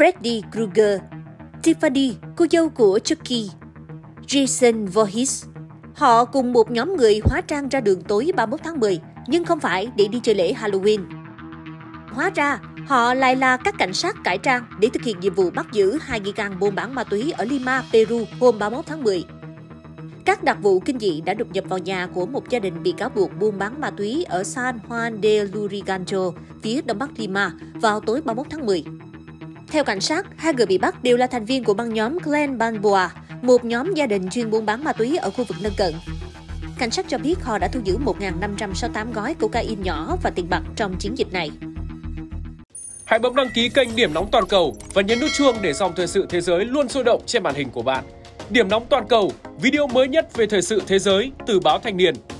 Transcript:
Freddy Krueger, Tiffany, cô dâu của Chucky, Jason Voorhees. Họ cùng một nhóm người hóa trang ra đường tối 31 tháng 10, nhưng không phải để đi chơi lễ Halloween. Hóa ra, họ lại là các cảnh sát cải trang để thực hiện nhiệm vụ bắt giữ 2 nghi can buôn bán ma túy ở Lima, Peru hôm 31 tháng 10. Các đặc vụ kinh dị đã đột nhập vào nhà của một gia đình bị cáo buộc buôn bán ma túy ở San Juan de Lurigancho, phía đông bắc Lima, vào tối 31 tháng 10. Theo cảnh sát, 2 người bị bắt đều là thành viên của băng nhóm Clan Balboa, một nhóm gia đình chuyên buôn bán ma túy ở khu vực lân cận. Cảnh sát cho biết họ đã thu giữ 1.568 gói cocaine nhỏ và tiền mặt trong chiến dịch này. Hãy bấm đăng ký kênh Điểm Nóng Toàn Cầu và nhấn nút chuông để dòng thời sự thế giới luôn sôi động trên màn hình của bạn. Điểm Nóng Toàn Cầu, video mới nhất về thời sự thế giới từ báo Thanh niên.